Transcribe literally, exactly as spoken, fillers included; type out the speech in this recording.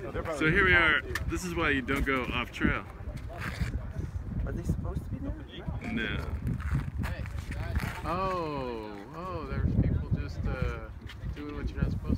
So here we are. This is why you don't go off trail. Are they supposed to be there? No. Oh, oh, there's people just uh, doing what you're not supposed to.